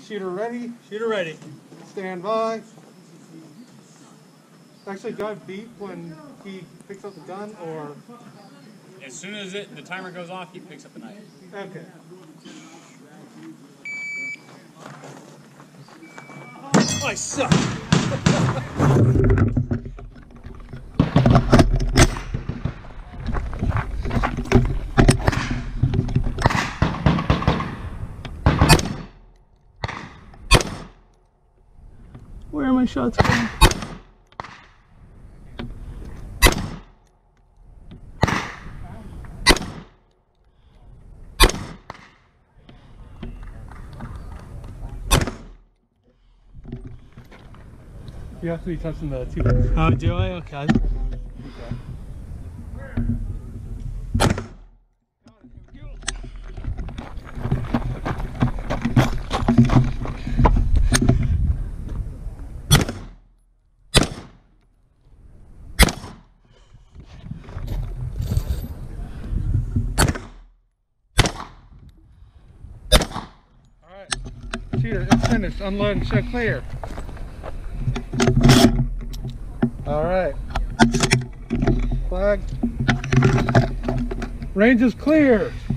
Shooter ready? Shooter ready. Stand by. Actually, do I beep when he picks up the gun, or? As soon as the timer goes off, he picks up the knife. Okay. I suck. Where are my shots going? You have to be touching the two. Oh, do I? Okay. Alright. Shooter, it's finished. Unload and show clear. Alright. Flag. Range is clear.